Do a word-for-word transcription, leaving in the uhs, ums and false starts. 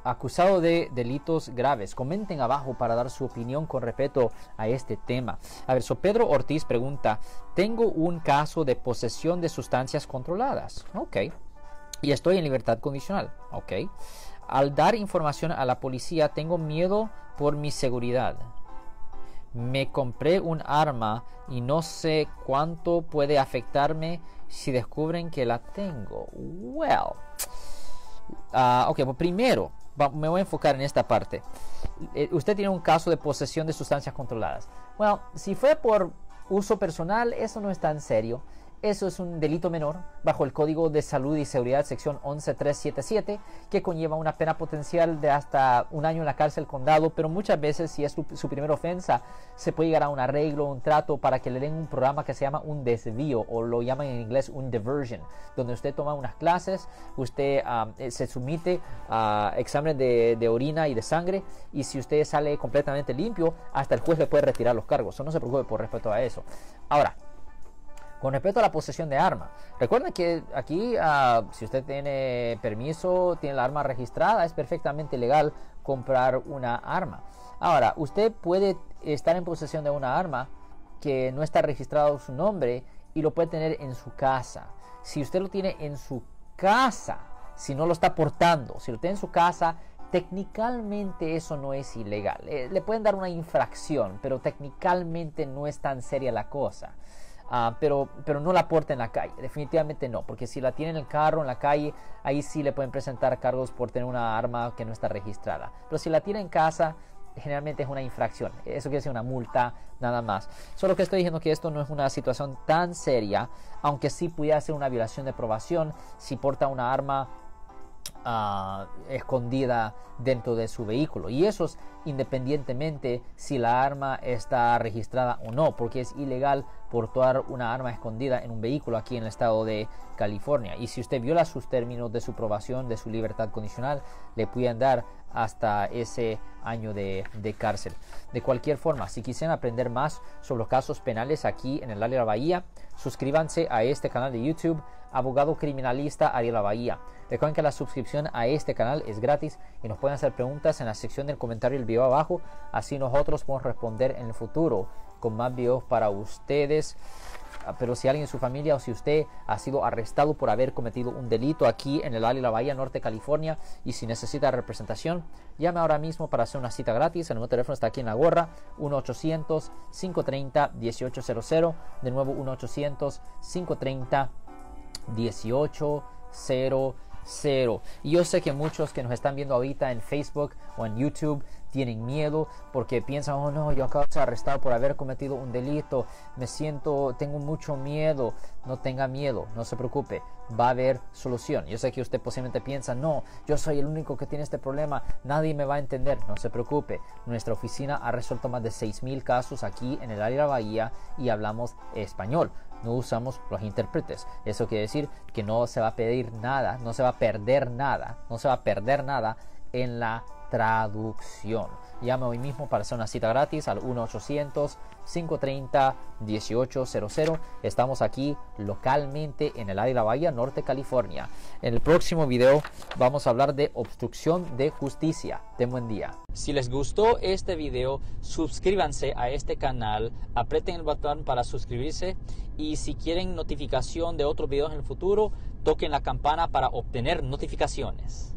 acusado de delitos graves. Comenten abajo para dar su opinión con respecto a este tema. A ver, so Pedro Ortiz pregunta, tengo un caso de posesión de sustancias controladas. Ok. Y estoy en libertad condicional. Ok. Al dar información a la policía tengo miedo por mi seguridad. Me compré un arma y no sé cuánto puede afectarme si descubren que la tengo. Well, uh, ok, pues primero va, me voy a enfocar en esta parte. Eh, usted tiene un caso de posesión de sustancias controladas. Well, si fue por uso personal, eso no es tan serio. Eso es un delito menor bajo el Código de Salud y Seguridad sección once mil trescientos setenta y siete, que conlleva una pena potencial de hasta un año en la cárcel condado, pero muchas veces, si es su, su primera ofensa, se puede llegar a un arreglo, un trato para que le den un programa que se llama un desvío, o lo llaman en inglés un diversion, donde usted toma unas clases, usted um, se somete a exámenes de, de orina y de sangre, y si usted sale completamente limpio, hasta el juez le puede retirar los cargos. So, no se preocupe por respecto a eso. Ahora, con respecto a la posesión de arma, recuerden que aquí uh, si usted tiene permiso, tiene la arma registrada, es perfectamente legal comprar una arma. Ahora, usted puede estar en posesión de una arma que no está registrado su nombre y lo puede tener en su casa. Si usted lo tiene en su casa, si no lo está portando, si lo tiene en su casa, técnicamente eso no es ilegal. Eh, le pueden dar una infracción, pero técnicamente no es tan seria la cosa. Uh, pero, pero no la porta en la calle, definitivamente no, porque si la tiene en el carro, en la calle, ahí sí le pueden presentar cargos por tener una arma que no está registrada. Pero si la tiene en casa, generalmente es una infracción, eso quiere decir una multa, nada más. Solo que estoy diciendo que esto no es una situación tan seria, aunque sí pudiera ser una violación de probación si porta una arma Uh, escondida dentro de su vehículo, y eso es independientemente si la arma está registrada o no, porque es ilegal portar una arma escondida en un vehículo aquí en el estado de California. Y si usted viola sus términos de su probación, de su libertad condicional, le pueden dar hasta ese año de, de cárcel. De cualquier forma, si quisieran aprender más sobre los casos penales aquí en el área de la Bahía, suscríbanse a este canal de YouTube, Abogado Criminalista Ariel La Bahía. Recuerden que la suscripción a este canal es gratis y nos pueden hacer preguntas en la sección del comentario del video abajo, así nosotros podemos responder en el futuro con más videos para ustedes. Pero si alguien en su familia o si usted ha sido arrestado por haber cometido un delito aquí en el área de la Bahía Norte, California, y si necesita representación, llame ahora mismo para hacer una cita gratis. El número de teléfono está aquí en la gorra, uno ochocientos, cinco treinta, dieciocho cero cero. De nuevo, uno ochocientos, cinco treinta, dieciocho cero cero. Y yo sé que muchos que nos están viendo ahorita en Facebook o en YouTube tienen miedo porque piensan, oh no, yo acabo de ser arrestado por haber cometido un delito, me siento, tengo mucho miedo. No tenga miedo, no se preocupe, va a haber solución. Yo sé que usted posiblemente piensa, no, yo soy el único que tiene este problema, nadie me va a entender. No se preocupe, nuestra oficina ha resuelto más de seis mil casos aquí en el área de la Bahía y hablamos español, no usamos los intérpretes. Eso quiere decir que no se va a pedir nada, no se va a perder nada, no se va a perder nada en la traducción. Llame hoy mismo para hacer una cita gratis al uno ochocientos, cinco treinta, dieciocho cero cero. Estamos aquí localmente en el área de la Bahía Norte, California. En el próximo video vamos a hablar de obstrucción de justicia. Ten buen día. Si les gustó este video, suscríbanse a este canal, aprieten el botón para suscribirse, y si quieren notificación de otros videos en el futuro, toquen la campana para obtener notificaciones.